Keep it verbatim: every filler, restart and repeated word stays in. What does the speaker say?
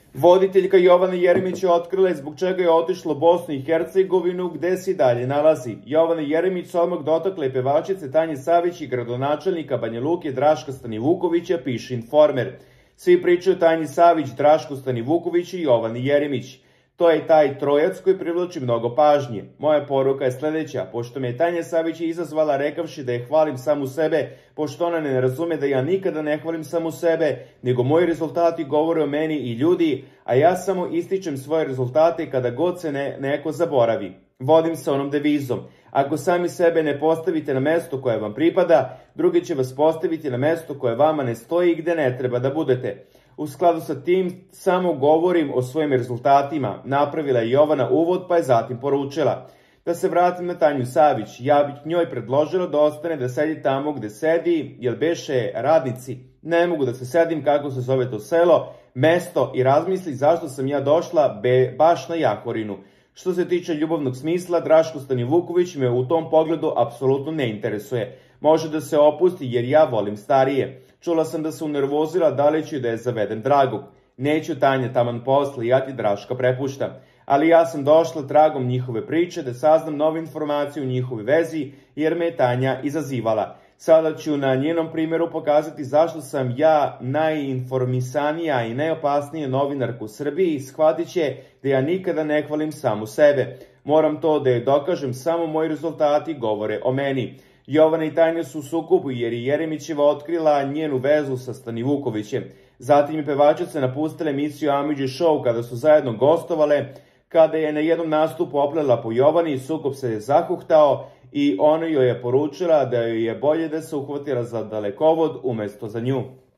Voditeljka Jovana Jeremić je otkrila zbog čega je otišla u Bosnu i Hercegovinu, gde se i dalje nalazi. Jovana Jeremić se odmah dotakla i pevačice Tanje Savić i gradonačelnika Banja Luke Draška Stanivukovića, piše Informer. Svi pričaju o Tanji Savić, Drašku Stanivukoviću i Jovani Jeremić. To je taj trojac koji privlači mnogo pažnje. Moja poruka je sledeća, pošto me je Tanja Savić izazvala rekavši da je hvalim samu sebe, pošto ona ne razume da ja nikada ne hvalim samu sebe, nego moji rezultati govore o meni i ljudi, a ja samo ističem svoje rezultate kada god se ne, neko zaboravi. Vodim se onom devizom. Ako sami sebe ne postavite na mesto koje vam pripada, drugi će vas postaviti na mesto koje vama ne stoji i gde ne treba da budete. U skladu sa tim samo govorim o svojim rezultatima, napravila je Jovana uvod pa je zatim poručila. Da se vratim na Tanju Savić, ja bih njoj predložila da ostane da sedi tamo gde sedi, jer beše radnici. Ne mogu da se sedim kako se zove to selo, mesto i razmisli zašto sam ja došla be, baš na Jahorinu. Što se tiče ljubavnog smisla, Draško Stanivuković me u tom pogledu apsolutno ne interesuje. Može da se opusti jer ja volim starije. Čula sam da se unervozila da li ću da je zavedem dragog. Neću Tanja taman posle, ja ti Draška prepuštam. Ali ja sam došla tragom njihove priče da saznam nove informacije u njihovoj vezi jer me je Tanja izazivala. Sada ću na njenom primjeru pokazati zašto sam ja najinformisanija i najopasnija novinarka u Srbiji i shvatit će da ja nikada ne hvalim samu sebe. Moram to da je dokažem, samo moji rezultati govore o meni. Jovana i Tanja su u sukobu jer je Jeremićeva otkrila njenu vezu sa Stanivukovićem. Zatim je pevačica napustila emisiju Amidži Show kada su zajedno gostovale. Kada je na jednom nastupu oplela po Jovani, sukob se je zahuhtao i ona joj je poručila da joj je bolje da se uhvatila za dalekovod umesto za nju.